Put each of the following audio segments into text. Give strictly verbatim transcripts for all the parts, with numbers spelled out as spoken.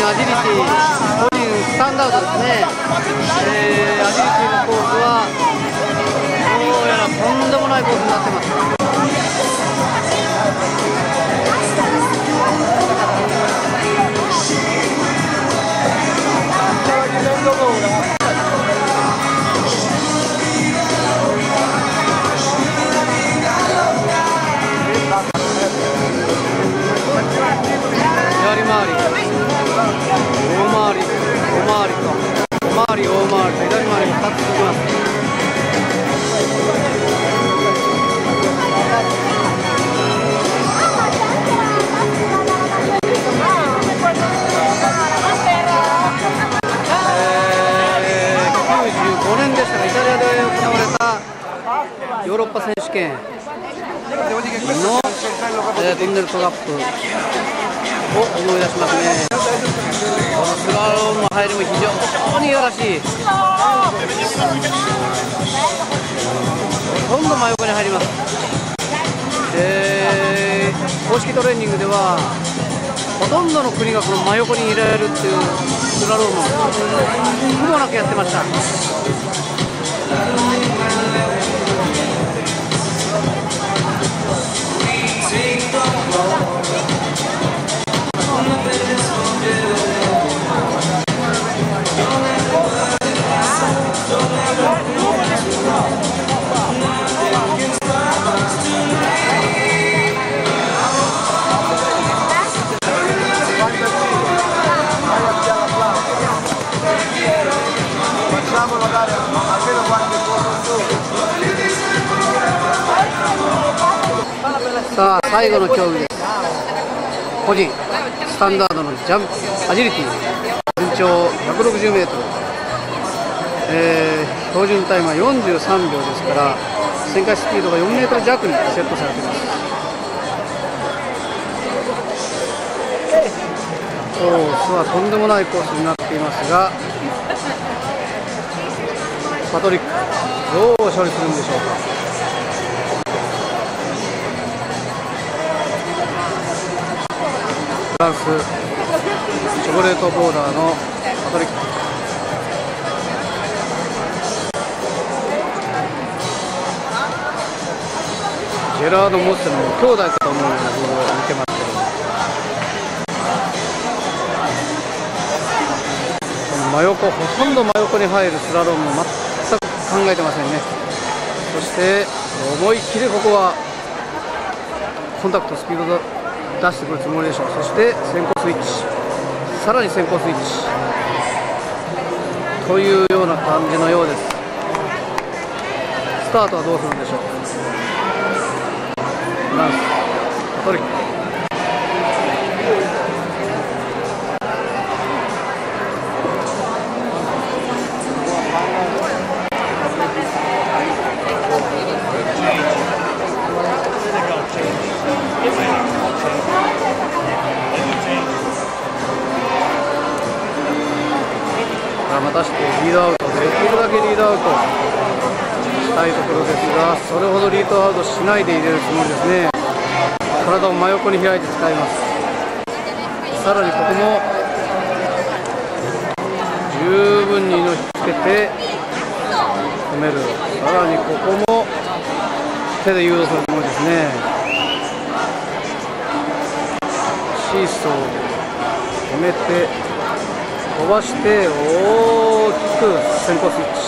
アジリティ、個人スタンダードですね。えー、アジリティのコースはどうやらとんでもないコースになってます。左回り、大回り、小回りと、小回り、大回りと左回りがふたつ続きます。えー、きゅうじゅうごねんでしたが、イタリアで行われたヨーロッパ選手権の、えー、トンネルトラップを思い出しますね。このスラロームの入りも非常にいやらしい。ほとんど真横に入ります。で、公式トレーニングではほとんどの国がこの真横に入れられるっていうスラロームを苦もなくやってました。さあ、最後の競技です。個人スタンダードのジャンプアジリティ、全長ひゃくろくじゅうメートル、えー、標準タイムはよんじゅうさんびょうですから、旋回スピードがよんメートル弱にセットされています。コースはとんでもないコースになっていますが、パトリックどう処理するんでしょうか。フランスチョコレートボーダーのパトリック、ジェラード・モッセの兄弟かと思うようなボールを見てますけど、この真横、ほとんど真横に入るスラロームを全く考えてませんね。そして思いっきりここはコンタクトスピードだ出してくるつもりでしょう。そして先行スイッチ、さらに先行スイッチというような感じのようです。スタートはどうするんでしょう。フランスパトリック、またしてリードアウト、できるだけリードアウトしたいところですが、それほどリードアウトしないで入れるつもりですね。体を真横に開いて使います。さらにここも十分に乗りつけて止める。さらにここも手で誘導するつもりですね。シーソー止めて飛ばして大きく先行スイッチ、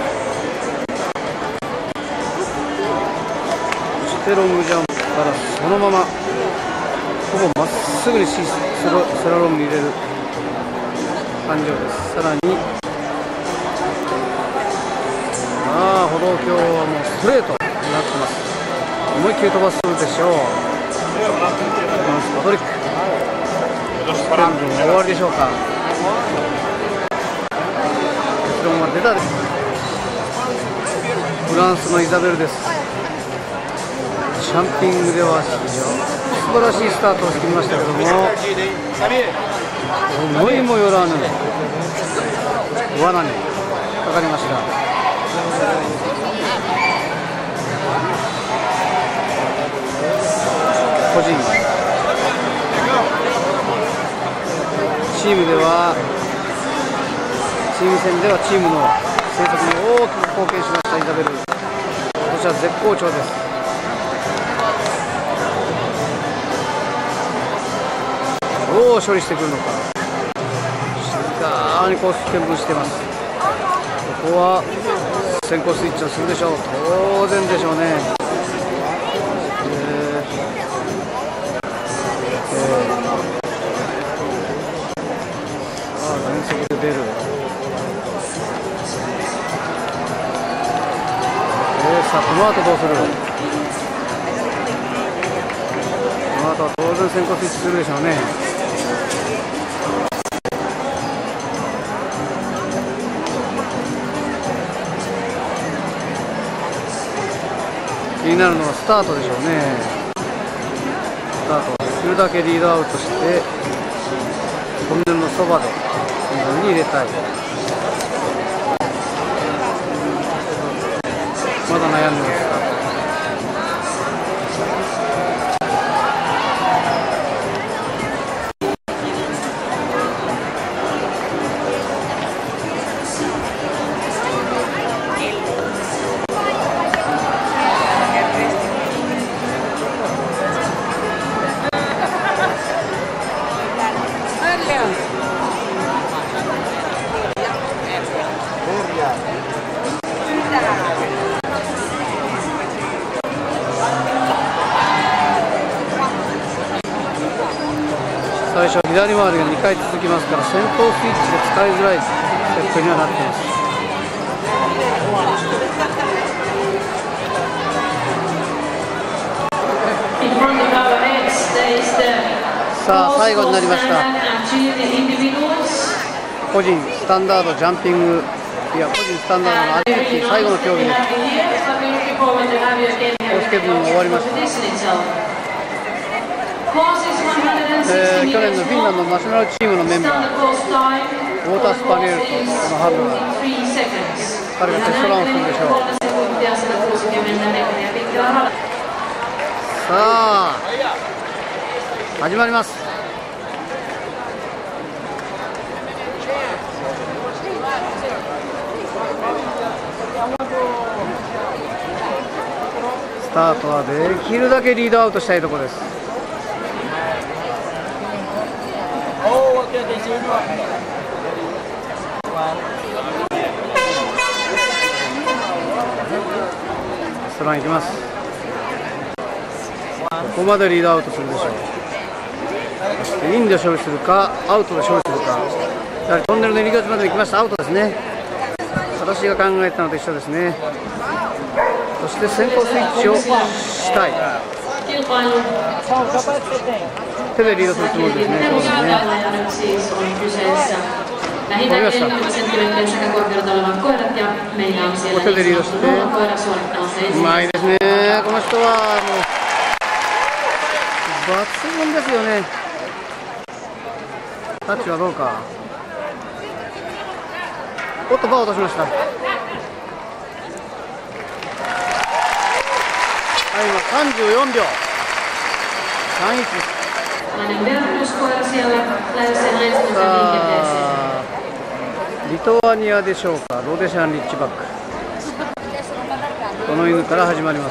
そしてロングジャンプからそのままほぼまっすぐにシースラスラロームに入れる感情です。さらにああ歩道橋はもうストレートになってます。思いっきり飛ばすでしょう。パトリック全部終わりでしょうか。結論は出たです。フランスのイザベルです。ジャンピングでは非常に素晴らしいスタートをしてきましたけども、思いもよらぬ罠にかかりました。個人シチームではチーム戦ではチームの成績に大きく貢献しましたイザベル。今年は絶好調です。どう処理してくるのか。静かにコース見分しています。ここは先行スイッチをするでしょう。当然でしょうね。えーえー、さあ全速で出る。えー、さあこの後どうする。この後は当然先行スイッチするでしょうね。気になるのはスタートでしょうね。スタートはできるだけリードアウトしてトンネルのそばでリードに入れたい。まだ悩んでます。最初左回りがにかい続きますから先頭スイッチで使いづらいセットにはなっています。さあ最後になりました。個人スタンダードジャンピングいや個人スタンダードのアジリティ最後の競技です。コースケブンも終わりました。えー、去年のフィンランドナショナルチームのメンバーウォータースパニエルとこのハンドラー彼がテストランをするでしょう。さあ始まります。スタートはできるだけリードアウトしたいところです。ストラインいきます。ここまでリードアウトするでしょう。そしてインで勝利するかアウトで勝利するか。やはりトンネルの入り口まで行きました。アウトですね。私が考えたのと一緒ですね。そして先行スイッチをしたい。手でリードするつもりですね。そうですね。取りました。手でリードしてうまいですね。この人はもう抜群ですよね。タッチはどうか。おっとバーを落としました。はい、今さんじゅうよんびょうさんいちです。さあリトアニアでしょうか。ロデシャン・リッチバックこの犬から始まります。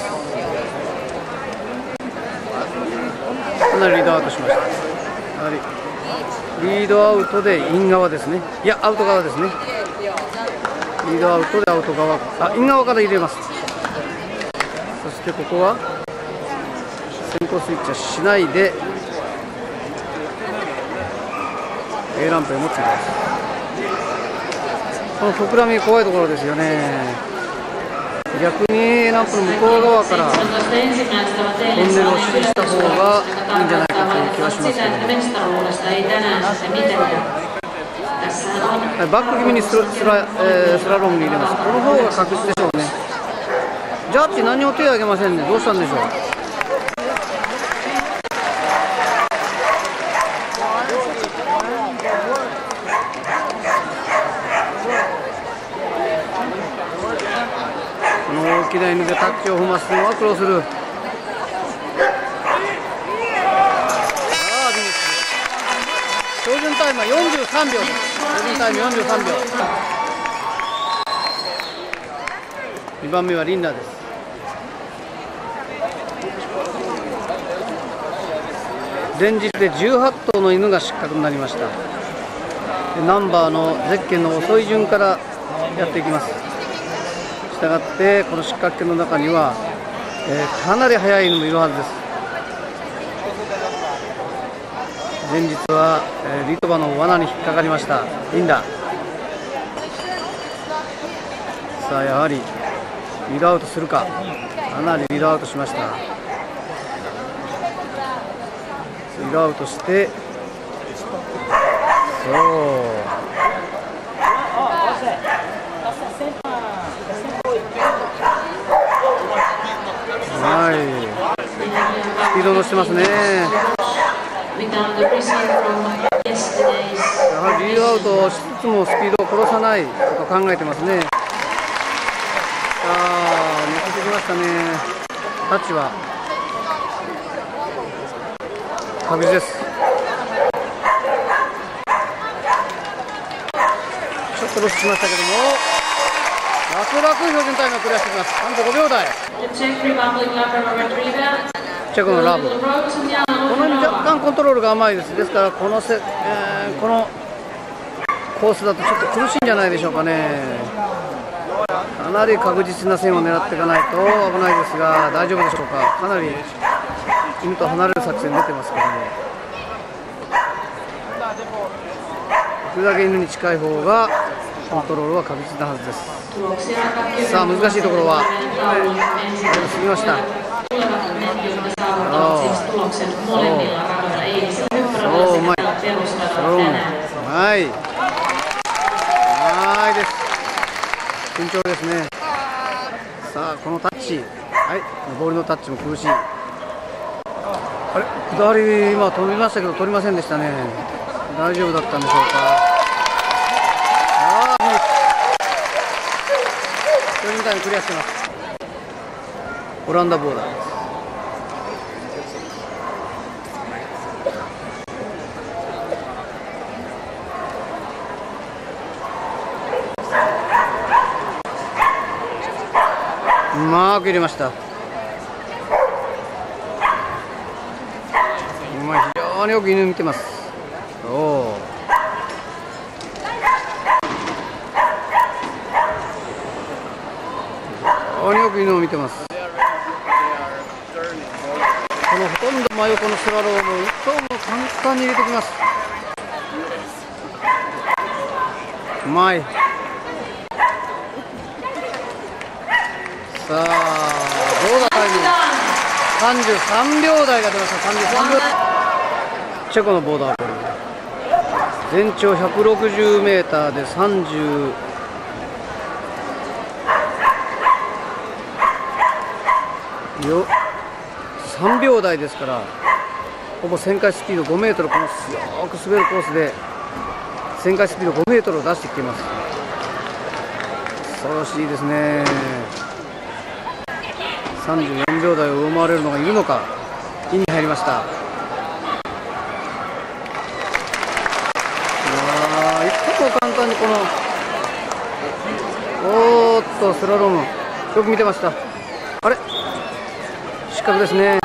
かなりリードアウトしました。やはりリードアウトでイン側ですね。いやアウト側ですね。リードアウトでアウト側あイン側から入れます。そしてここは先行スイッチはしないで A ランプへ持っています。この膨らみ怖いところですよね。逆に A ランプの向こう側からトンネルを指示した方がいいんじゃないかという気がしますけど、バック気味にスラ、スラ、えー、スラロームに入れます。この方が確実でしょうね。ジャッジ何も手を挙げませんね。どうしたんでしょう。この大きな犬でタッチを踏ますのは苦労する。さあビニッシュ標準準タイムはよんじゅうさんびょうです。標準タイムよんじゅうさんびょう。にばんめはリンダです。前日でじゅうはち頭の犬が失格になりました。ナンバーのゼッケンの遅い順からやっていきます。したがってこの失格圏の中には、えー、かなり速い犬もいるはずです。前日は、えー、リトバの罠に引っかかりましたリンダ。さあやはりリードアウトするか。かなりリードアウトしました。リードアウトしてそうはい、スピード乗してますね。やはりリードアウトしつつもスピードを殺さないと考えてますね。さあ抜けてきましたね。タッチは確実です。ちょっとロスしましたけども楽々標準タイムをクリアしてきます。さんじゅうごびょう台。チェコのラブ、この辺若干コントロールが甘いです。ですからこのせ、えー、このコースだとちょっと苦しいんじゃないでしょうかね。かなり確実な線を狙っていかないと危ないですが大丈夫でしょうか。かなり犬と離れる作戦出てますけども、できるだけ犬に近い方がコントロールは確実なはずです。さあ難しいところは過ぎました。そううまい、そううまい、うまいです。順調ですね。さあこのタッチ、はい、ボールのタッチも苦しい。あれ下り今飛びましたけど取りませんでしたね。大丈夫だったんでしょうか。ああ標準タイムクリアしてます。オランダボーダーです。うまく入れました。まあ、非常によく犬見てます。おお非常によく犬を見てます。このほとんど真横のスラローム、いっ頭も簡単に入れてきます。うまい。さあどうだタイムさんじゅうさんびょう台が出ました。さんじゅうさんびょうチェコのボーダーコール、全長ひゃくろくじゅうメーターでさんじゅうよさんびょう台ですから、ほぼ旋回スピードごメートル、このよく滑るコースで旋回スピードごメートルを出してきています。恐ろしいですね。さんじゅうよんびょう台を上回れるのがいるのか。インに入りました。いっとも簡単にこのおーっとスラロームよく見てました。あれ失格ですね。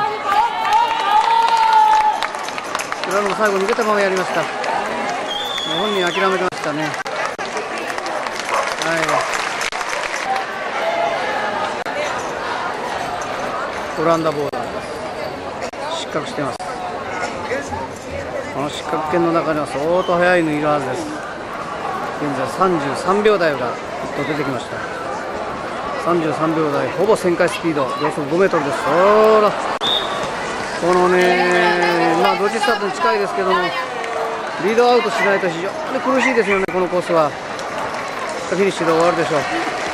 スラローム最後逃げたままやりました。本人諦めてましたね。はい、オランダボーダー失格してます。この失格圏の中には相当速いのいるはずです。現在さんじゅうさんびょう台が出てきました。さんじゅうさんびょう台、ほぼ旋回スピード秒速ごメートルです。ほらこのね、まあドッジスタートに近いですけども、リードアウトしないと非常に苦しいですよね。このコースはフィニッシュで終わるでしょう。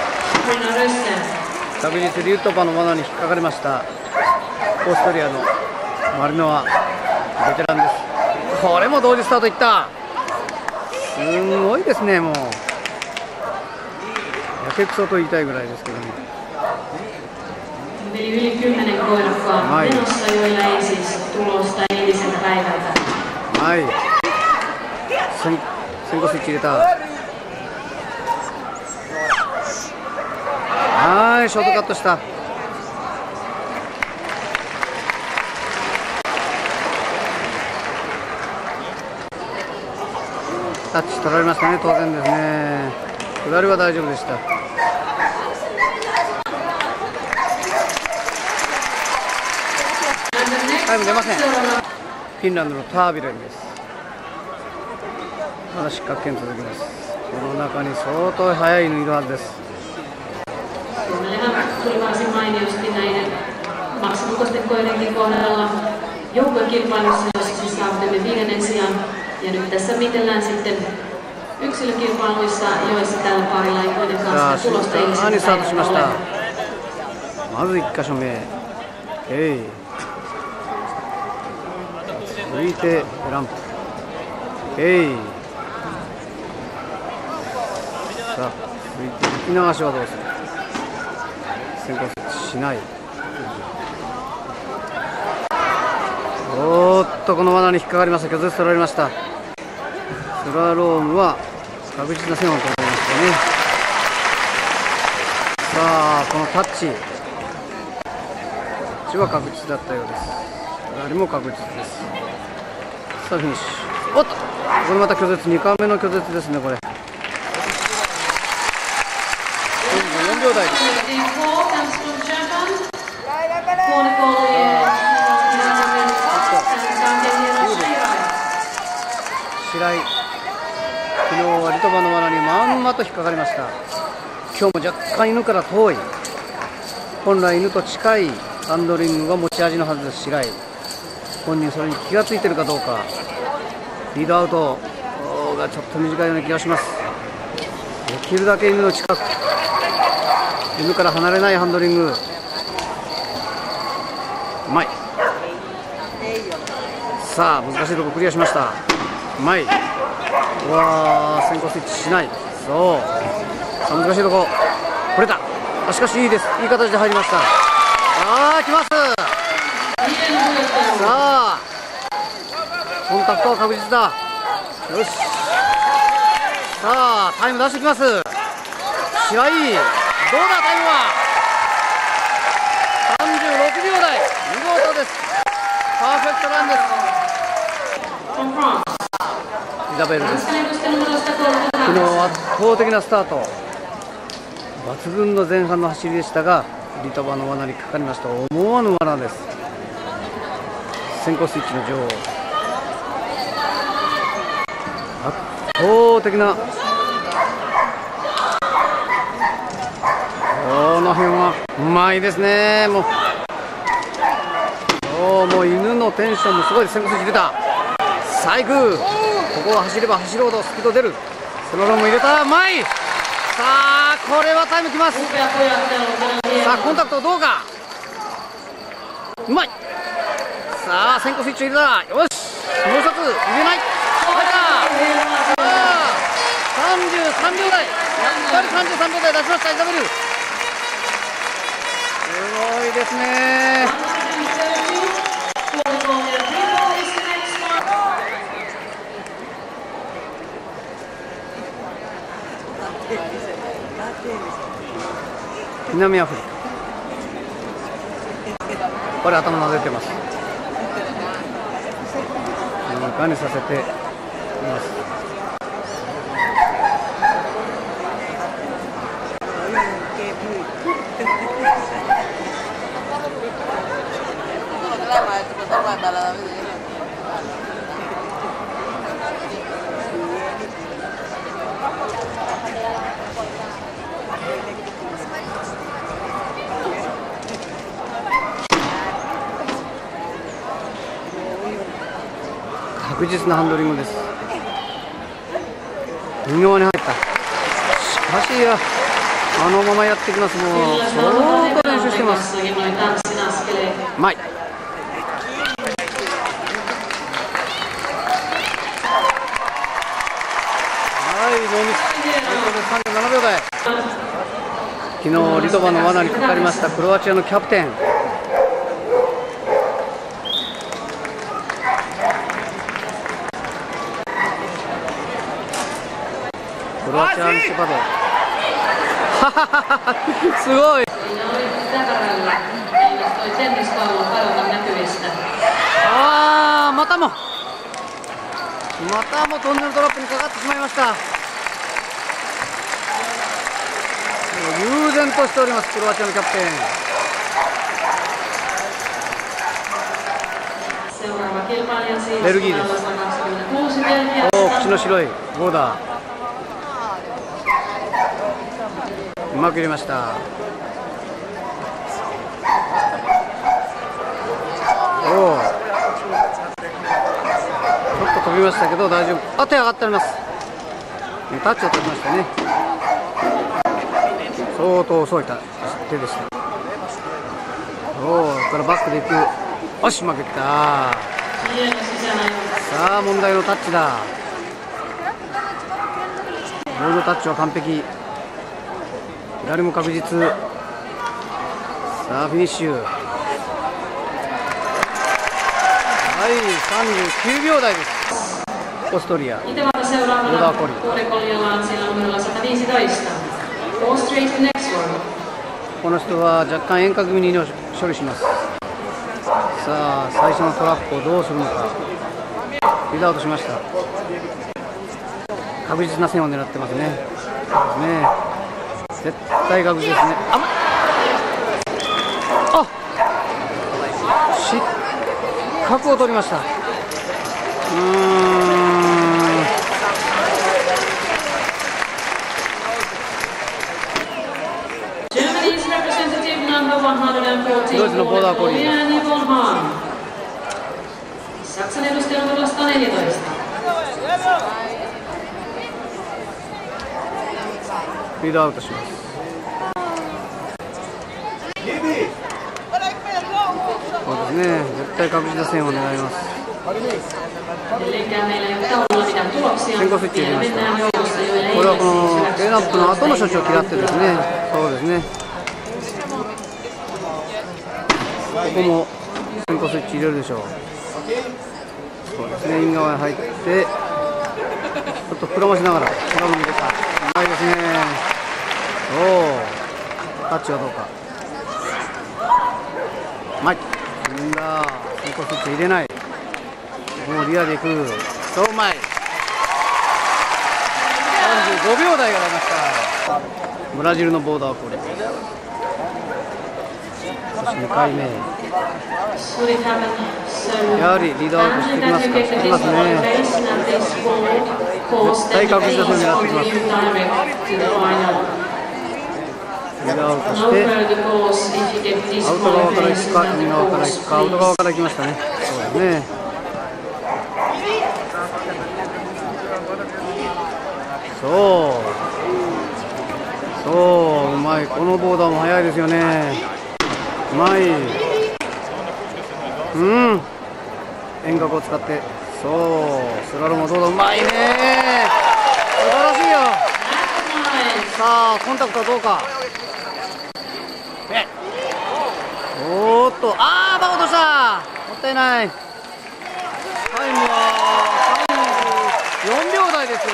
確実リュートパの罠に引っかかりましたオーストリアのマリノワ、ベテランです。これも同時スタートいった。すごいですね。もうやけくそと言いたいぐらいですけども、はいはい、 先行スイッチ入れた。はい、ショートカットした。タッチ取られましたね、当然ですね。下りは大丈夫でした。タイム出ません。フィンランドのタービレンです。まだ失格圏続きます。この中に相当速い犬いるはずです。 tuli varsin mainiosti näiden maksumukoisten koidenkin kohdalla joukkuekilpailussa, jossa siis saavutimme viidennen sijan. Ja nyt tässä mitellään sitten yksilökilpailuissa, joissa tällä parilla ei kuitenkaan sitä tulosta eiliseltä päivältä ole. まずいっ箇所目。えい。続いてランプ。えい。さあ、続いて引き流しはどうする。先行設置しない。おーっと、この罠に引っかかりました。拒絶取られました。スラロームは確実な線を取られましたね。さあ、このタッチ。タッチは確実だったようです。下りも確実です。さあ、フィニッシュ。おっと、これまた拒絶、にかいめの拒絶ですね、これ。よんびょう台です。白井、昨日はリトバの罠にまんまと引っかかりました。今日も若干犬から遠い。本来犬と近いハンドリングが持ち味のはずです。白井本人それに気がついてるかどうか。リードアウトがちょっと短いような気がします。できるだけ犬の近く、犬から離れないハンドリング。うまい。さあ、難しいところクリアしました。うまい。うわー、先行スイッチしない。そう、さあ難しいところこれだ。あ、しかしいいです。いい形で入りました。あー、来ます。さあ、コンタクトは確実だ。よし、さあタイム出してきます。白井、どうだタイムはさんじゅうろくびょう台。見事です。パーフェクトランです。イザベルです。昨日圧倒的なスタート、抜群の前半の走りでしたが、リトバの罠にかかりました。思わぬ罠です。先行スイッチの女王、圧倒的な、この辺はうまいですね。もうおもう犬のテンションもすごいです。先行スイッチ出た。サイク、ここを走れば走るほどスピード出る。スローローム入れた。うまい。さあこれはタイムきます。さあコンタクトどうか。うまい。さあ先行スイッチ入れた。よし、もう一つ入れない。入った。さあさんじゅうさんびょう台、やっぱりさんじゅうさんびょう台出しました。イザベル、すごいですね。南アフリカ、これ頭撫でてます。静かにさせています。確実なハンドリングです。微妙に入った。しかしやあのままやってきます。もう相当練習してます。うまい。はい、ノーミス。さんじゅうななびょう台。昨日リトバの罠にかかりましたクロアチアのキャプテン。 クロアチアのシェパードすごい。ああ、またもまたもトンネルトラップにかかってしまいました。悠然としておりますクロアチアのキャプテン。ベルギーです。おお、口の白いボーダー、うまく入れました。おお、ちょっと飛びましたけど大丈夫。あ、手上がっております。タッチを取りましたね。相当遅い手でした。おお、ここからバックでいく。よし、うまくいった。さあ問題のタッチだ。ボールのタッチは完璧。左も確実。さあフィニッシュ。はい、さんじゅうきゅうびょう台です。オーストリア、ボーダーコリー。この人は若干遠隔気味に処理します。さあ最初のトラップをどうするのか。リードアウトしました。確実な線を狙ってますね。そうですね、絶対確実ですね。あっ、あ、失格を取りました。うーん、ドイツのボーダーコリー。リードアウトします。そうですね、絶対確実な線を狙います。先行スイッチ入れました。これはこのレイナップの後の処置を嫌ってですね。そうですね、ここも先行スイッチ入れるでしょう。そうですね、イン側に入ってちょっと膨らましながらトラブルに出た。うまいですね。おお、タッチはどうか。うまい。みんな先行スイッチ入れない。もうリアでいく。そう、うまい。さんじゅうごびょう台が出ました。ブラジルのボーダーコリー。そしてにかいめ、やはりリードアウトしてきますか。してますね。絶対確実な線を狙ってきます。リードアウトしてアウト側から行くか、イン側から行くか。アウト側から行きましたね。そうですね。そうそう、うまい。このボーダーも速いですよね。うまい。うん、遠隔を使って。そう、スラローもどうだ。うまいね、素晴らしいよ。さあコンタクトはどうか。えおーっと、あー、バー落とした。もったいない。タイムはさんじゅうよんびょう台です。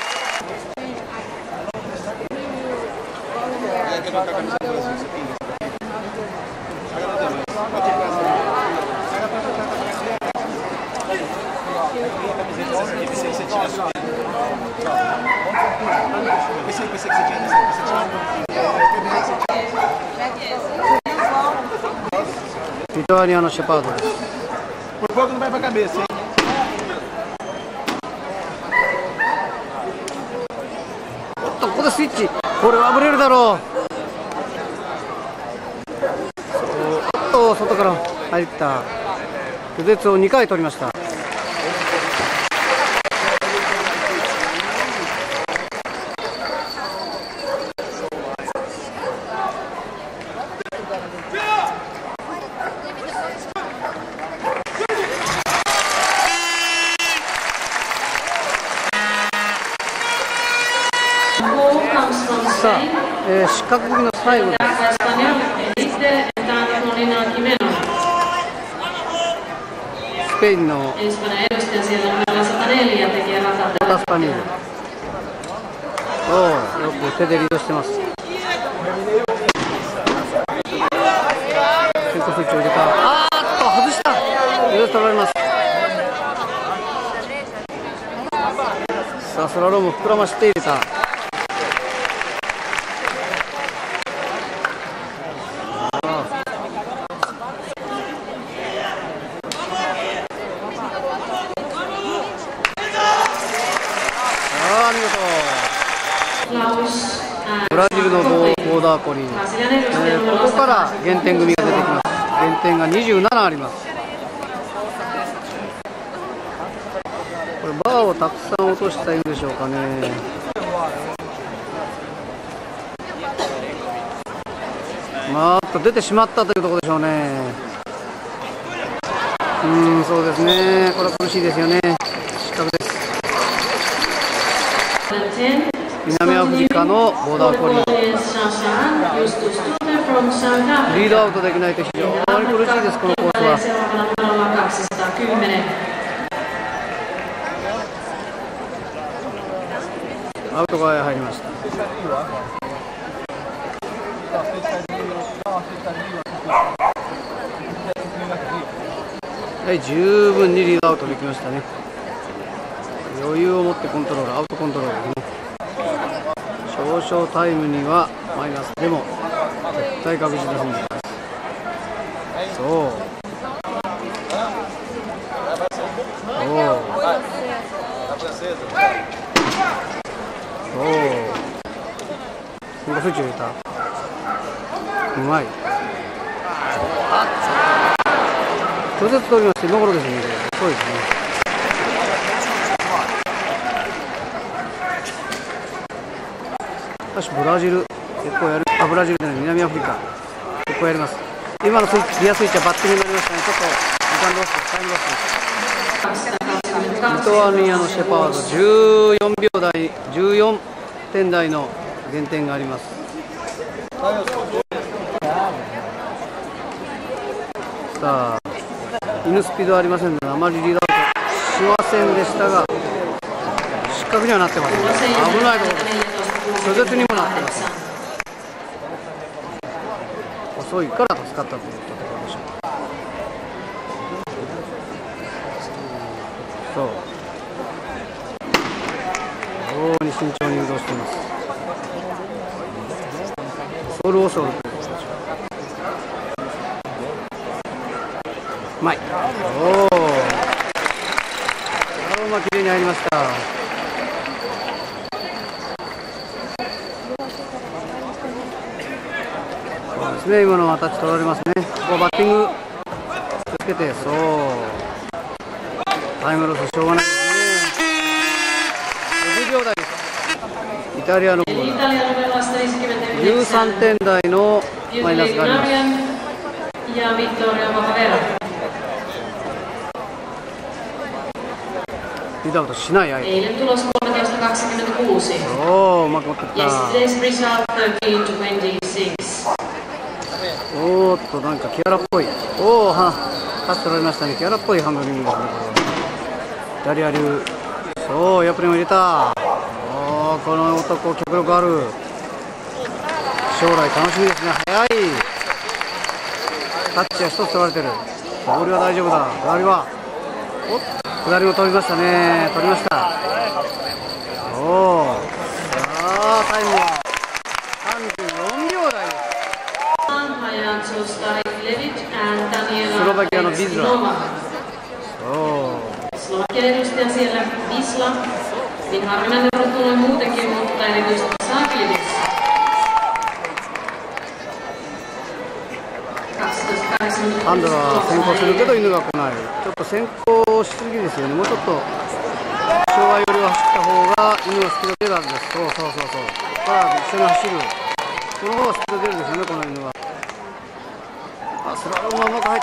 リトアニアのシェパードです。 Por pouco não vai pra cabeça, hein? おっと、ここでスイッチ。これはぶれるだろう。おっと、外から入った。拒絶をにかい取りました。さあ、えー、失格組の最後です。スペインのタスパニール。 そうよく手でリードしてます。先行スイッチを入れた。あーっと外した。リード取られます。さあスラローム膨らまして入れた。ブラジルのボーダーコリー、えー、ここから減点組が出てきます。減点がにじゅうななあります。これバーをたくさん落としたいんでしょうかね。まーっと出てしまったというところでしょうね。うーん、そうですね。これは苦しいですよね。失格です。南アフリカのボーダーコリー、リードアウトできないと非常に苦しいです。このコースはアウト側へ入りました。はい、十分にリードアウトできましたね。余裕を持ってコントロール、アウトコントロールですね。少々タイムにはマイナスでも絶対確実な踏んでいます。そうそうそう、スイッチ入れた。うまい。拒絶取りましてノーゴロですね。そうですね。しかしブラジル結構やる。あ、ブラジルでない南アフリカ結構やります。今のスイッチギアスイッチはバッティングになりましたね。ちょっと時間ロスです。タイムロスです。リトアニアのシェパードじゅうよんびょう台じゅうよんてん台の減点があります。さあ犬スピードはありませんのであまりリードアウトしませんでしたが失格にはなってます。危ないところです。拒絶にもなってます。遅いから助かったといったところでしょう。そう非常に慎重に誘導しています。ソウルオソウルということでしょう。うまい。おお、まあ綺麗に入りました。そうですね、今のはタッチ取られますね。ここバッティング気をつけて、そうタイムロスしょうがないですね。ごじゅうびょう台です。イタリアのボールじゅうさんてん台のマイナスがあります。リードアウトしない相手。おお、うまく持ってきた。おーっと、なんかキアラっぽい。おお、はタッチ取られましたね。キアラっぽいハンドリングですね。イタリア流。そう、ヤプリも入れた。おお、この男、脚力ある。将来楽しみですね。速い。タッチは一つ取られてる。ボールは大丈夫だ。下りは。おっ、下りも取りましたね。取りました。おお。さあ、タイムはさんじゅうよんびょう台です。スロバキアのビズラ。そう。 Slovakian edustaja siellä Wisla, niin harvinainen rotunoin muutenkin, mutta erityisesti Saklidissa. ハンドラー先行するけど犬が来ない。ちょっと先行しすぎですよね。もうちょっと障害寄りを走った方が犬はスピード出るはずです。そうそうそうそう。これは一緒に走る。この方がスピード出るんですよね、この犬は。あ、スラロームがうまく入った。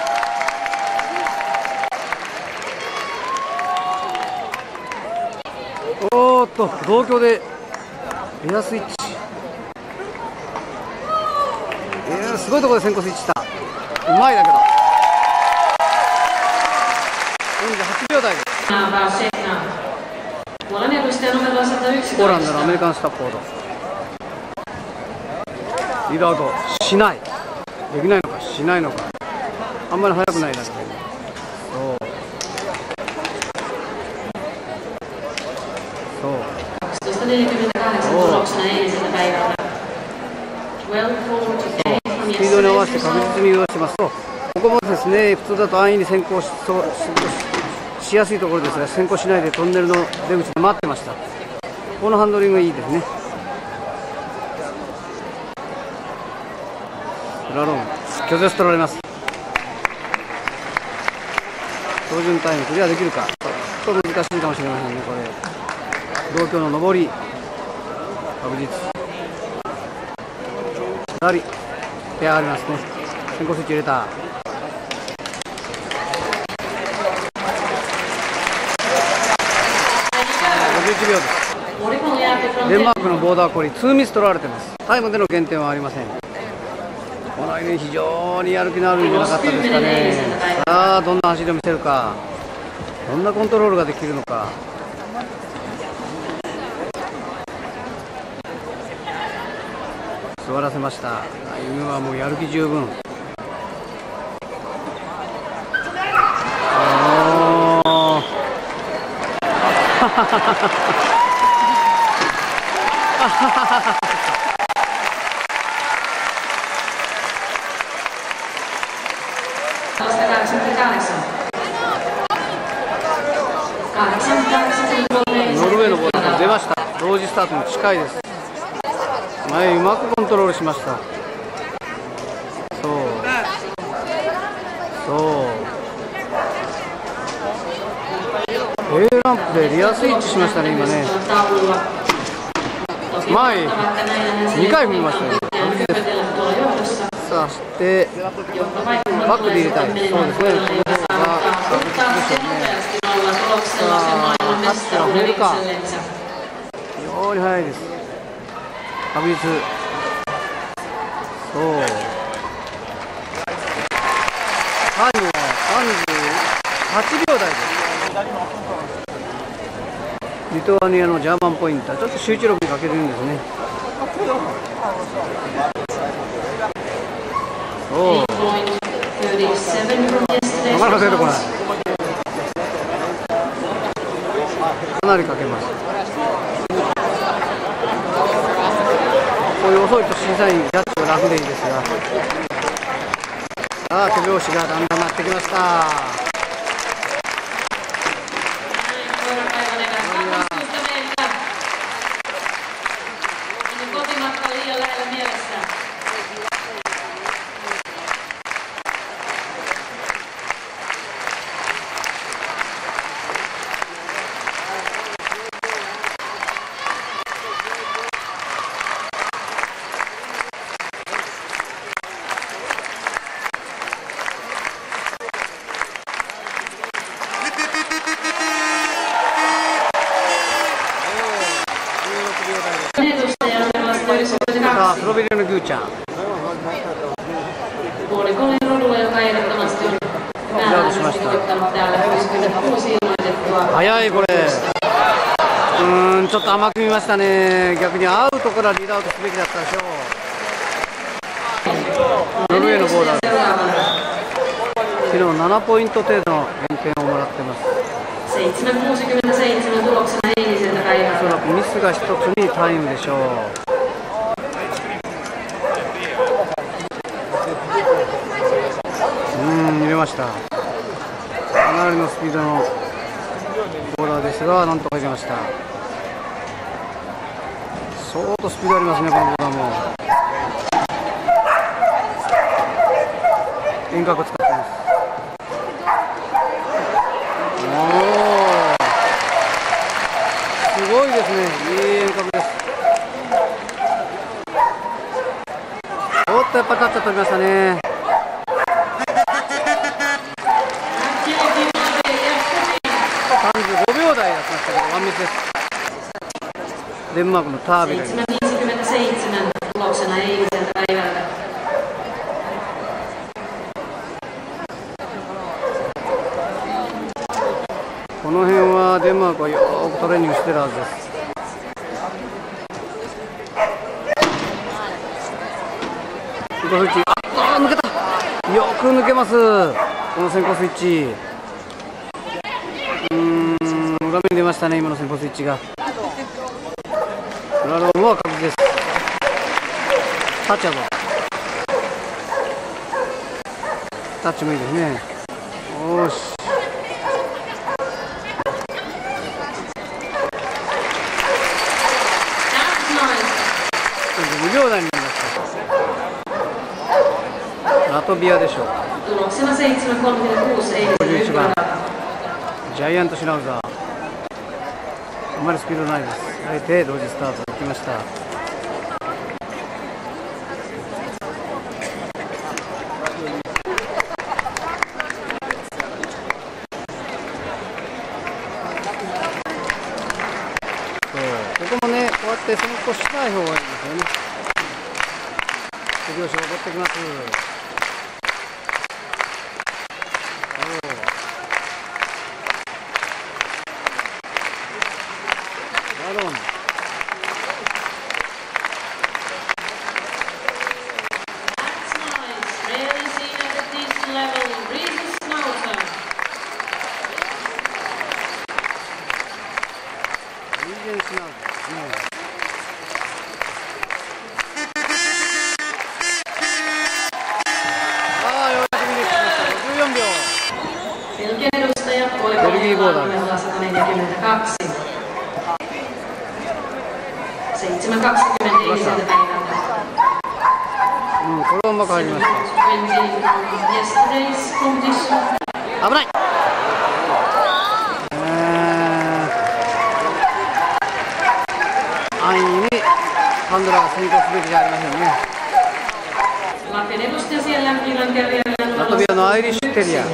おーっと、同郷でエアスイッチ。えー、すごいところで先行スイッチした。うまいだけど。よんじゅうはちびょう台です。 Puolen edustaja numero sata yksitoista. ポーランドのアメリカンスタッフォード。リードアウトしない。できないのかしないのか。あんまり速くないだけで。そうそう。 kaksitoista neljäkymmentäkahdeksan tuloksena eiliseltä päivältä. Well forward today from スピードに合わ yesterday's せて確 result. 実に移動しますと、ここもですね、普通だと安易に先行 し, そうし, しやすいところですが、先行しないでトンネルの出口で待ってました。このハンドリングいいですね。スラローム、拒絶取られます。標準タイムクリアできるか、ちょっと難しいかもしれませんね、これ。同郷の上り、確実。ふたり、ペアありますね。先行スイッチ入れた。ごじゅういちびょうです。デンマークのボーダーコリー、ツーミス取られてます。タイムでの減点はありません。この間に非常にやる気のあるんじゃなかったですかね。さあ、どんな走りを見せるか、どんなコントロールができるのか。座らせました。犬はもうやる気十分。ノルウェーのボールが出ました。同時スタートに近いです。前うまくコントロールしました。そうそう A ランプでリアスイッチしましたね、今ね。前にかい踏みましたね。さあしてバックで入れたい。そうですね、この方がさあタッチが増えるか。非常に速いです。確実。そうタイムはさんじゅうはちびょう台です。リトアニアのジャーマンポインター、ちょっと集中力に欠けてるんですね。そうなかなか出てこない。かなりかけます。こういう遅いと審査員ジャッジは楽でいいですが、さあ手拍子がだんだんなってきました。さあスロベニアのギューちゃん。早いこれ。うーん、ちょっと甘く見ましたね。逆にアウトからリードアウトすべきだったでしょう。ノルウェーのボーダーです。昨日ななポイント程度の減点をもらってます。おそらくミスがひとつにタイムでしょう。うーん、入れました。かなりのスピードのボーダーですが、なんとかいけました。相当スピードありますね、このボーダーも。遠隔を使ってます。おー、すごいですね、いい遠隔です。おっと、やっぱタッチャー取りましたね。さんじゅうごびょう台だったんですけど、ワンミスです。デンマークのターベル。この辺はデデンマークはよくトレーニングしてるはずです。先行スイッチ、ああ抜けた、よく抜けます、この先行スイッチ。うーん、画面に出ましたね、今の先行スイッチが。ラロンは確実です。タッチャーだ、タッチもいいですね。よし、にびょうだいになりました。ラトビアでしょう。 Tuloksena seitsemän kolmekymmentäkuusi eilisen ごじゅういちばん ykkönen. ジャイアントシュナウザー、あまりスピードないです。あえて同時スタートできました。ここもね、こうやって先行しない方がいいですよね。手拍子を取ってきます。ラロン、リーゼンスナウですね。ああ、ようやく見てきました。ごじゅうよんびょう。 Belgian edustaja Belgia voittaa numero sata neljäkymmentäkaksi. seitsemän kaksikymmentä eiliseltä päivältä. うん、これはうまく入りました。 Yesterday's competition. 危ない。えー、安易にハンドラーが先行すべきじゃありませんね。 Latvian edustaja siellä Irlannin kärjellä ラトビアのアイリッシュテリア。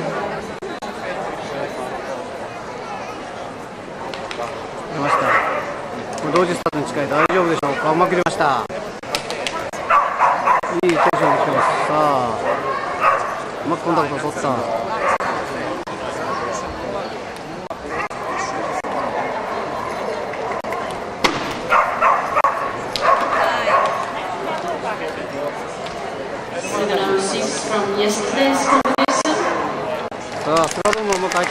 出ました。同時スタートに近い、大丈夫でしょうか。うまく入れました。いいテンションで来てます。さあ、うまくコンタクトを取った。 from yesterday's competition. さあ、スラロームもうまく入った。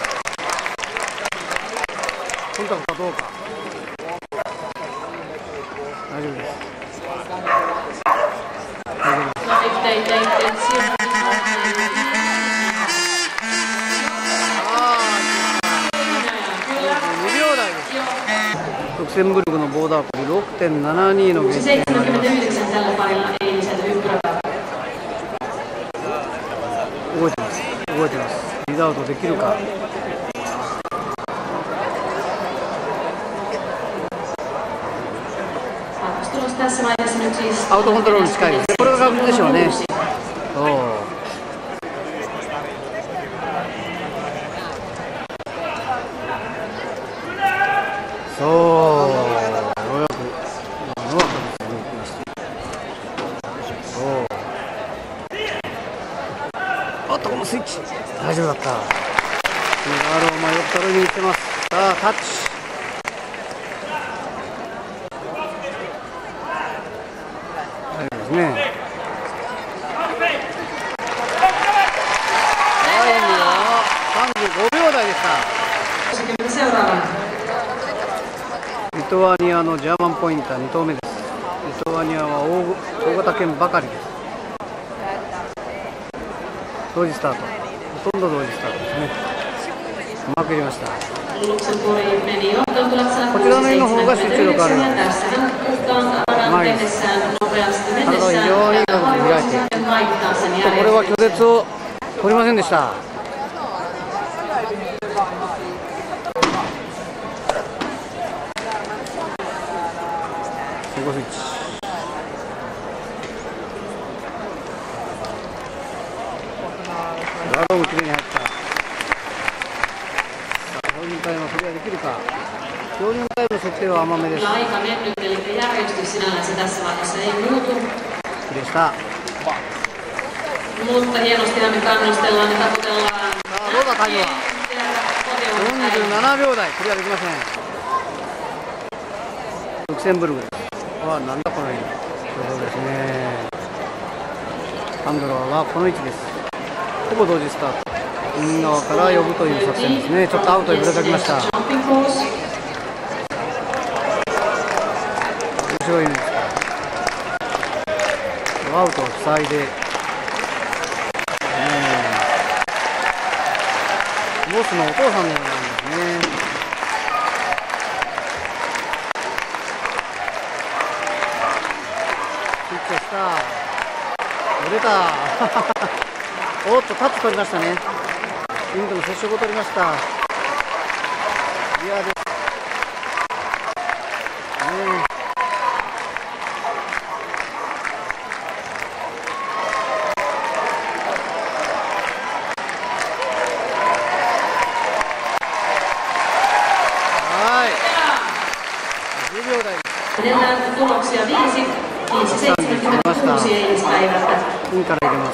コンタクトはどうか。大丈夫です。大丈夫です。 にびょうだいです。ルクセンブルクのボーダーコリ ろくてんななに の減点。 seitsemänkymmentäyhdeksän tällä parilla eiliseltä ympyrältä. 動いてます。動いてます。リードアウトできるか。アウトコントロールに近いです。これが確実でしょうね。そう。そう。ようやく今のは確実にいきました。そう。おっと、このスイッチ大丈夫だった。ガーローマよくトレーニングしてます。さあ、タッチ。大丈夫ですね。タイムはさんじゅうごびょうだいでした。リトアニアのジャーマンポインターに投目です。リトアニアは 大, 大型犬ばかりです。同時スタート、ほとんど同時スタートですね。うまく入れました。こちらの絵の方が集中力ある。前です。体を非常にいい角度で開いて、これは拒絶を取りませんでした。先行スイッチ。ラロームきれいに入った。標準タイムはクリアできるか。標準タイムの設定は甘めです。 Aika mennyt, eli järjestys sinällänsä tässä vaiheessa ei muutu. きれいした。 Mutta hienostihan me kannustellaan ja taputellaan. さあ、どうだタイムは。よんよんじゅうななびょうだい、クリアできません。ルクセンブルグです。わ、なんだこの絵。そうですね。ハンドラーはこの位置です。ほぼ同時スタート。右側から呼ぶという作戦ですね。ちょっとアウトにぶれかけました。面白いんですか。アウトを塞いで、ボスのお父さんのようなんですね。ヒットした。出た。おっとタッチ取りましたね。インドの接触を取りました。リアです。ね Edellään tuloksia viisi, viisi seitsemänkymmentäkuusi eilistä eivät. インから入れます。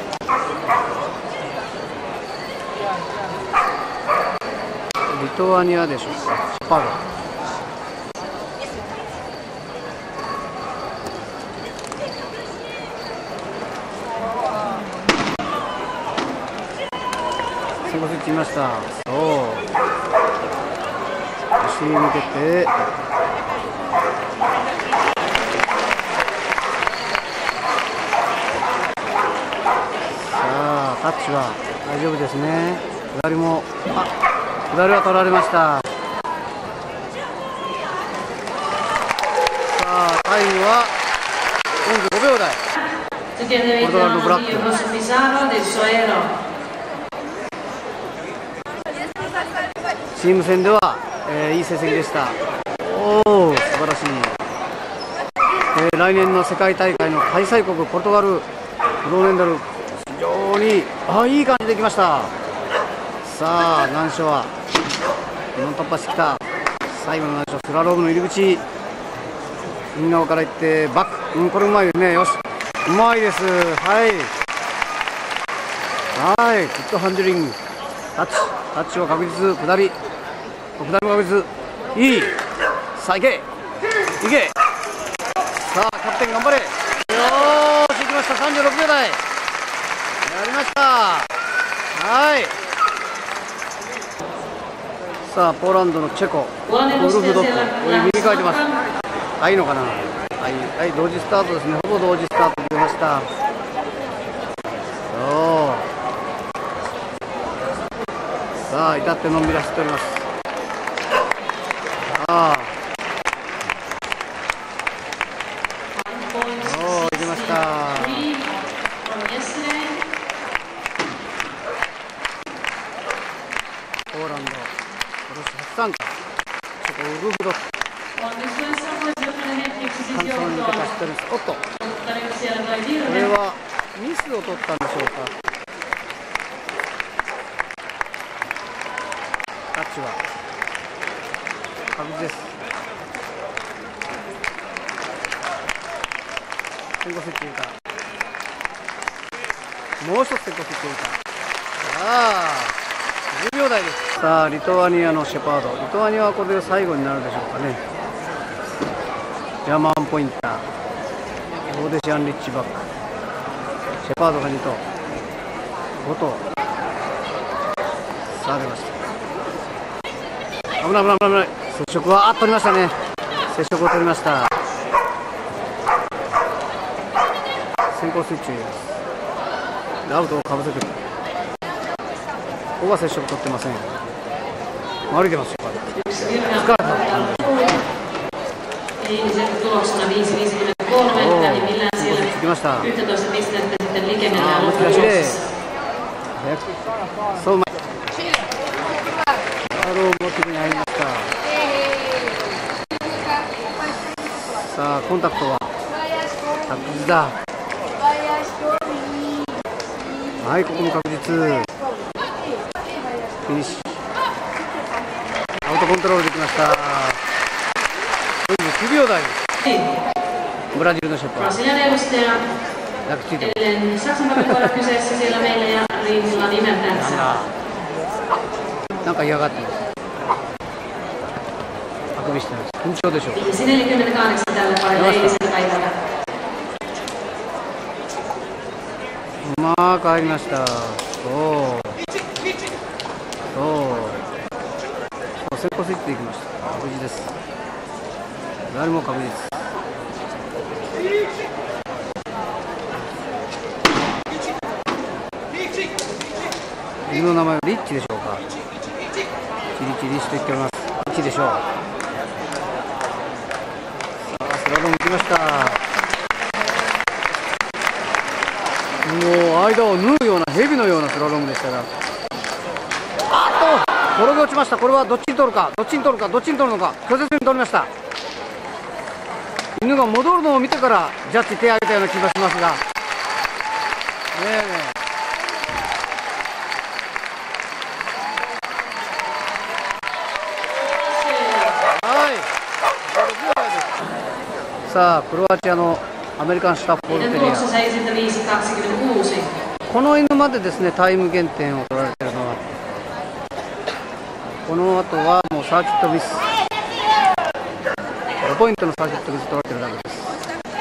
リトアニアでしょうか。シェパード。セコスイッチ見ました。そう。足に向けて。タッチは大丈夫ですね。下りも、あ、下りは取られました。さあ、タイムはよんじゅうごびょうだい。ポルトガルのブラック。チーム戦では、えー、いい成績でした。おお、素晴らしい。えー、来年の世界大会の開催国ポルトガル、ローレンダル。非常にあいい感じできました。さあ難所はの突破してきた。最後の難所スラロームの入り口、右側から行ってバック、うん、これうまいですね。よし、うまいです。はいはい、グッドハンドリング。タッチタッチは確実。下り下りも確実。いい。さあ行け行け。さあキャプテン頑張れ。よーし行きました。さんじゅうろくびょうだいやりました。はい。さあポーランドのチェコ、ウルフドッグ、右書いてます。はい、いいのかな。はいはい、同時スタートですね。ほぼ同時スタート出ました。そう。さあ至ってのんびり走っております。さあ。おお、行きました。ポーランド、今年初参加、チェコウルフドッグ、完走に向けた走っております。おっと、これはミスを取ったんでしょうか。タッチは確実です。先行設置入れた。もう一つ先行設置入れた。さあじゅうびょうだいです。さあリトアニアのシェパード、リトアニアはこれで最後になるでしょうかね。ジャーマンポインター、オーデシアンリッチバック、シェパードがにとう、ごとう。さあ出ました。危ない危ない危ない。接触はあっ取りましたね。接触を取りました。先行スイッチを入れます。アウトをかぶせてくる。ここは接触取ってません。歩いてます。疲れた。つきました。そうまい。ハローモティブに入りました。さあコンタクトは確実だ。はい、ここも確実。フィニッシュ。アウトコントロールできました。よんじゅうきゅうびょうだい。ブラジルのシェパー。楽ついてます。なんか嫌がってます。 くびしてます。緊張でしょう。 viisi neljäkymmentäkahdeksan tällä parilla eilisellä päivällä. うまく入りました。そうそう先行スイッチでいきました。確実です。誰も確実。犬の名前はリッチでしょうか。チリチリしていっております。リッチでしょう。さあスラローム来ました。もう間を縫うような蛇のようなスラロームでしたが、あっと転げ落ちました。これはどっちに取るかどっちに取るかどっちに取るのか、拒絶に取りました。犬が戻るのを見てからジャッジ手を挙げたような気がしますが、ねえねえさあクロアチアのアメリカンシュタッフォールテリア、この犬までですねタイム減点を取られているのは、この後はもうサーキットミス、ごポイントのサーキットミス取られているだけです。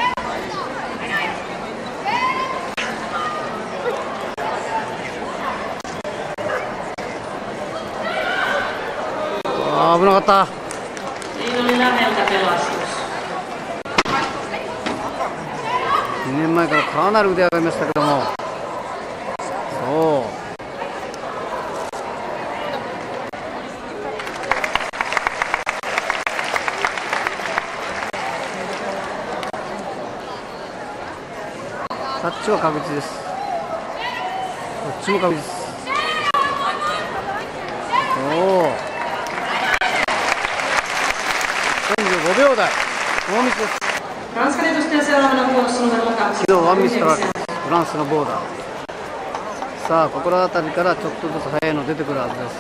あー危なかった。にねんまえからかなり腕上がりましたけども、そうタッチは確実です。こっちも確実です。そうよんじゅうごびょう台、ノーミスです。昨日ワンミス取られてます。フランスのボーダー。さあここら辺りからちょっとずつ速いの出てくるはずです。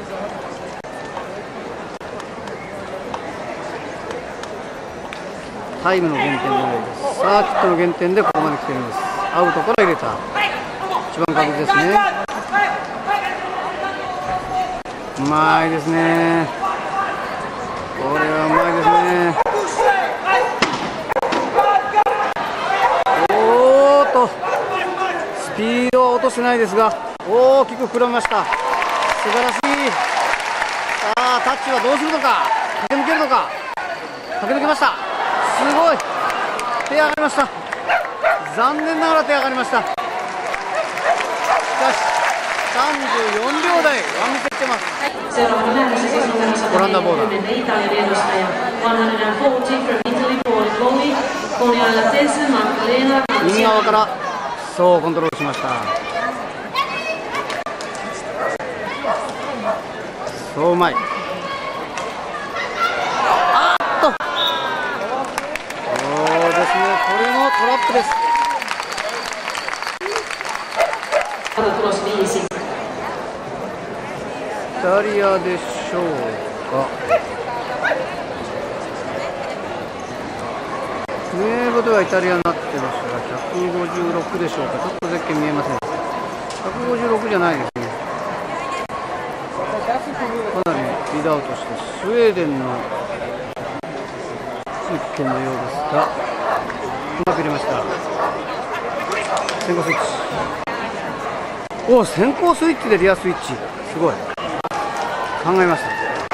タイムの減点じゃないです。サーキットの減点でここまで来てるんです。アウトから入れた、一番確実ですね。うまいですね。これはうまいですね。スピードは落としてないですが大きく膨らみました。素晴らしい。さあタッチはどうするのか、駆け抜けるのか、駆け抜けました。すごい手上がりました。残念ながら手上がりました。しかしさんじゅうよんびょう台、ワンミスいってます。オランダボーダー、右側からそうコントロールしました。そううまい。あっとそうですね、これもトラップです。イタリアでしょうか。名簿ではイタリアになってますが、ひゃくごじゅうろくでしょうか。ちょっとゼッケン見えません。ひゃくごじゅうろくじゃないですね。かなりリードアウトしてスウェーデンの一件のようですが、うまく入れました。先行スイッチ、おお先行スイッチでリアスイッチ、すごい考えました。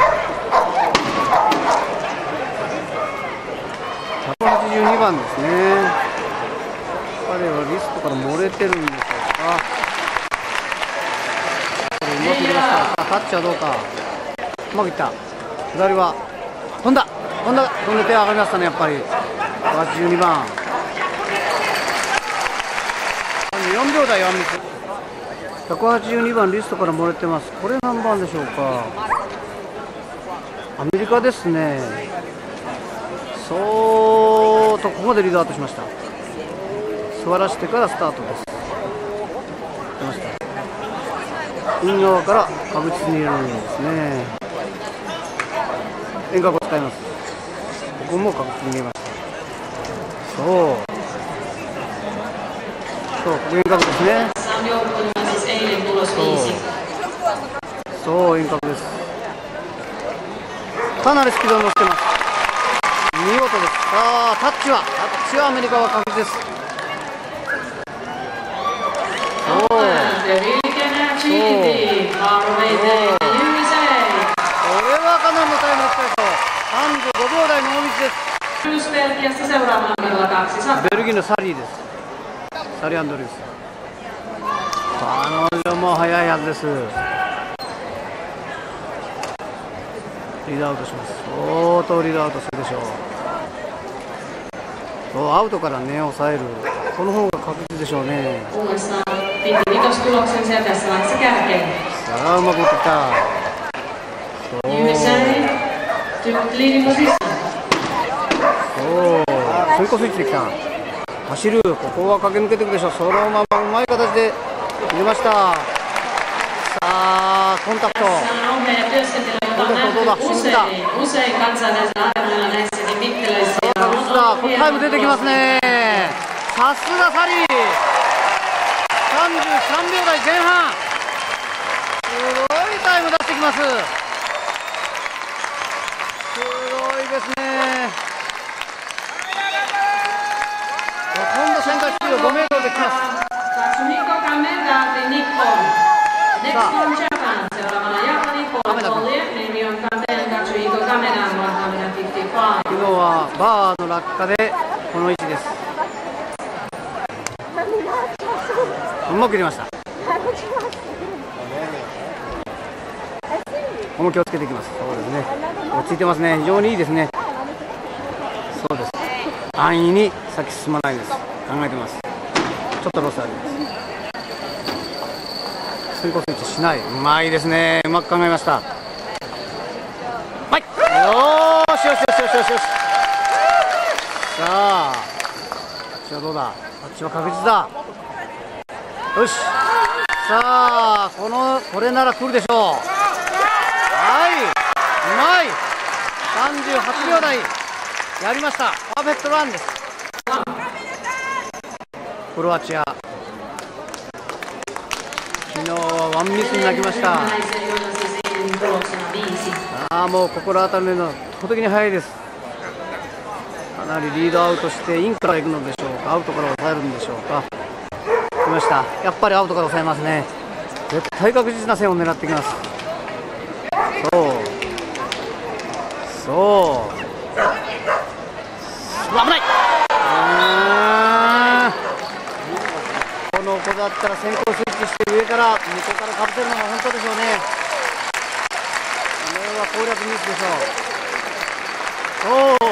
ひゃくはちじゅうにばんですね。彼はリストから漏れてるんでしょうか。これうまく入れました。さあタッチはどうか、うまくいった。左は飛んだ飛んだ飛んで手上がりましたね。やっぱりひゃくはちじゅうにばん、さんじゅうよんびょう台、ワンミス。ひゃくはちじゅうにばんリストから漏れてます。これ何番でしょうか。アメリカですね。そうとここまでリードアウトしました。座らせてからスタートです。出ました。右側から確実に入れるんですね。遠隔を使います。ここも確実に入れました。そうそう遠隔ですね。そうそう遠隔です。 かなりスピードに乗ってます。見事です。さあタッチはタッチはアメリカは確実です。おお、これはかなりのタイムですけど、さんじゅうごびょうだいの大道です。ベルギーのサリーです。サリーアンドリュース。彼女も速いはずです。リードアウトします。相当リードアウトするでしょう。そうアウトからね抑える、この方が確実でしょうね。さあうまくいってきた。そう先行スイッチできた。走る、ここは駆け抜けていくでしょう。そのままうまい形で入れました。さあコンタクト、コンタクトどうだ、信じた。これタイム出てきますね。さすがサリー、さんじゅうさんびょうだいぜん半、すごいタイム出してきます。すごいですね。今度旋回スピードごメートルできます。昨日はバーの落下でこの位置です。うまく入れました。ここも気をつけていきます。そうですね、落ち着いてますね。非常にいいですね。そうです、安易に先進まないです。考えてます。ちょっとロスあります。先行スイッチしない。うまいですね。うまく考えました。はい、よーしよしよしよしよしよし。さあタッチはどうだ。タッチは確実だ。よし、さあこのこれなら来るでしょう。はい、うまい。さんじゅうはちびょうだいやりました。パーフェクトランです。クロアチア、昨日はワンミスに泣きました。さあもう心当たりの圧倒的に速いです。かなりリードアウトしてインから行くのでしょうか、アウトから抑えるんでしょうか。来ました。やっぱりアウトから抑えますね。絶対確実な線を狙ってきます。そうそう危ない。この子だったら先行スイッチして上から向こうからかぶせるのが本当でしょうね。これは攻略ミスでしょう。おお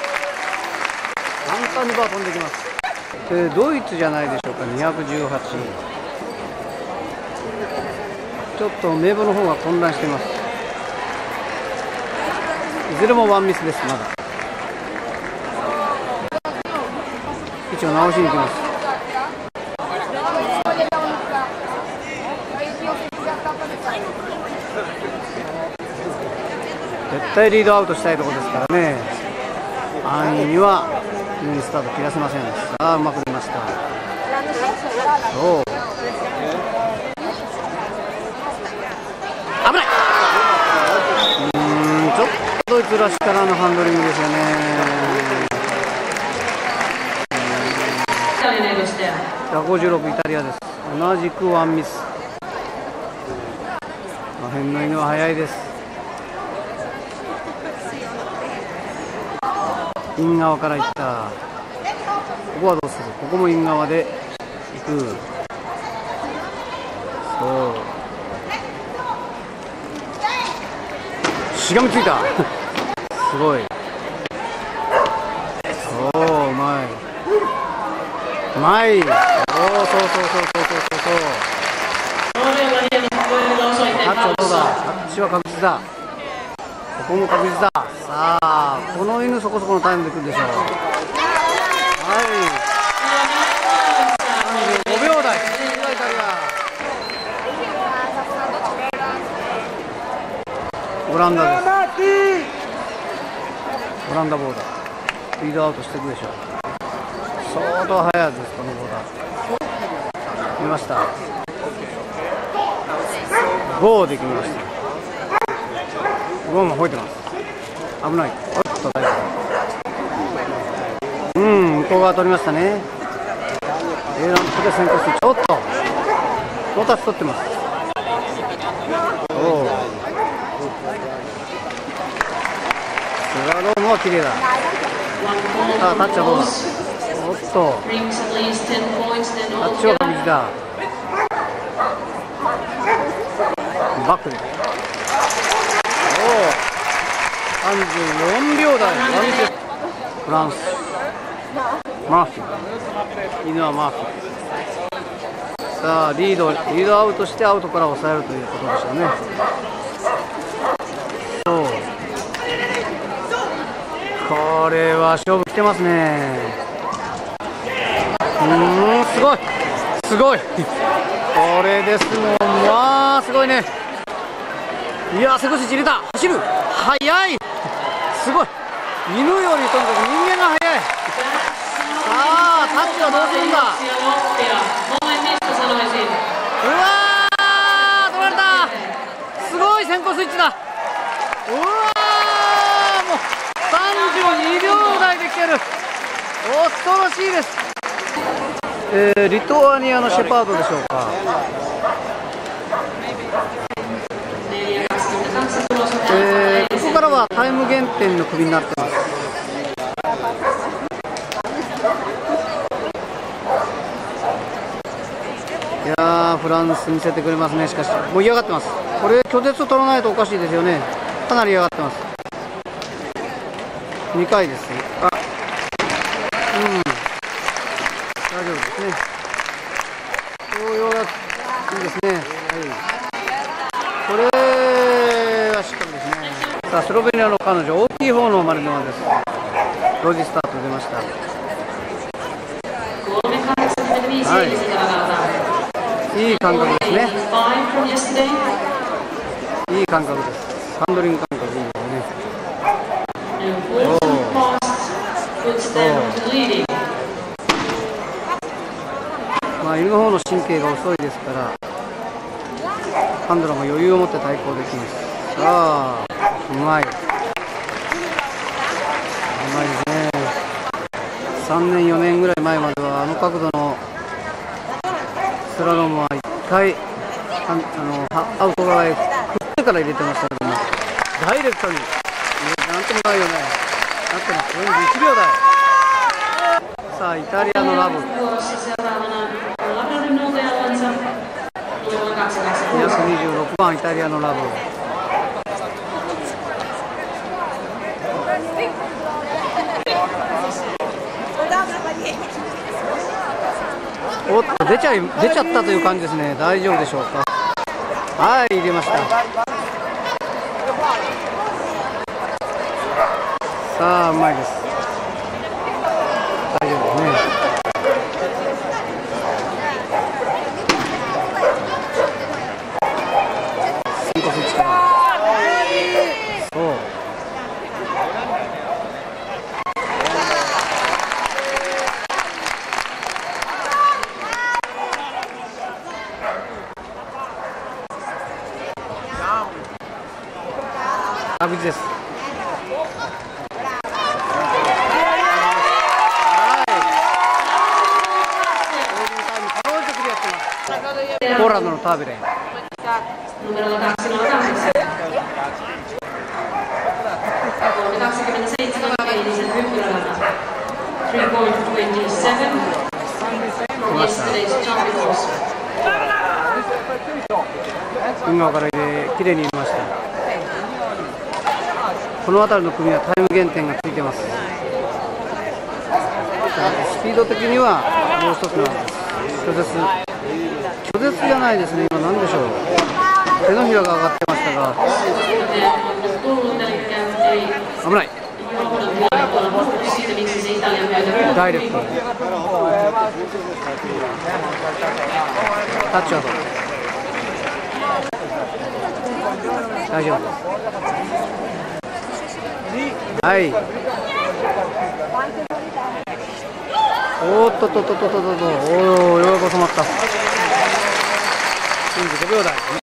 簡単にバー飛んできます。えー、ドイツじゃないでしょうか。にひゃくじゅうはち、ちょっと名簿の方が混乱しています。いずれもワンミスです。まだ一応直しに行きます。絶対リードアウトしたいところですからね。安易には上にスタート切らせません。さあうまく出ました。そう危ない。うーんちょっとドイツらしからのハンドリングですよね。ひゃくごじゅうろくイタリアです。同じくワンミス。この辺の犬は速いです。イン側から行った。ここはどうする。ここもイン側で行く。そうしがみついたすごい。そううまいうまい。おおそうそうそうそうそうそうそう。タッチはどうだ。タッチは確実だ。ここも確実だ。さあこの犬そこそこのタイムで来るでしょう。はいさんじゅうごびょうだい。イタリアオランダです。オランダボーダーリードアウトしていくでしょう。相当速いはずです。このボーダー見ました。ゴーできました。ゴーも吠えてます。 危ない。おっと大丈夫。うん、向こう側取りましたね。A ランプで先行スイッチ。おっとノータッチ取ってます。おお、スラロームは綺麗だ。さあタッチはどうだ。おっとタッチは確実だ。バックでおおさんじゅうよんびょうだい。フランスマーフィー、犬はマーフィー。さあリードリードアウトしてアウトから抑えるということでしょうね。そうこれは勝負きてますね。うーんすごいすごいこれですもん。わあすごいね。いや瀬戸内入れた。走る速いすごい。犬よりとにかく人間が速い。さあタッチはどうするんだ。うわー取られた。すごい先行スイッチだ。うわーもうさんじゅうにびょうだいで来てる。恐ろしいです。えー、リトアニアのシェパードでしょうか。えー、ここからはタイム減点の首になってます。いやーフランス見せてくれますね。しかしもう嫌がってます。これ拒絶を取らないとおかしいですよね。かなり嫌がってます。にかいです。あうん大丈夫ですね。おようやくいいですね。はい、これはしっかりですね。さあスロベニアの彼女大きい方のマリノワです。ロジスタート出ました。はい、いい感覚ですね。いい感覚です。ハンドリング感覚いいですね。おまあ犬の方の神経が遅いですからハンドラーも余裕を持って対抗できます。さあうまいうまいですね。さんねんよねんぐらい前まではあの角度のスラロームはいっかいあのアウト側へ振ってから入れてましたけどもダイレクトになんともないよね。なってます。よんじゅういちびょうだい。さあイタリアのラブにひゃくにじゅうろくばんイタリアのラブ。おっと出ちゃい出ちゃったという感じですね。大丈夫でしょうか。はい入れました。さあうまいです。大丈夫ですね。先行スイッチからそう確実です。ポーランドのタービレン。運河から入れきれいに入れました。この辺りの組はタイム減点がついてます。スピード的にはもう一つなんです。拒絶拒絶じゃないですね。今何でしょう。手のひらが上がってましたが危ない。ダイレクトタッチはどう大丈夫です。はいおっとっとっとっとっとっとおおようやく収まった。よんじゅうごびょうだい。